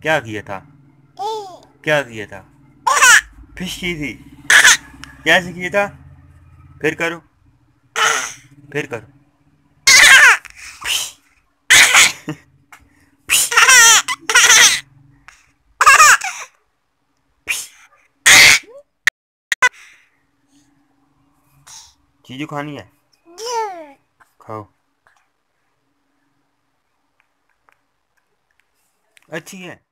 क्या किया था? क्या किया था? फिश की थी? कैसे किया था? फिर करो, फिर करो। चीजू खानी है, खाओ। अच्छी है।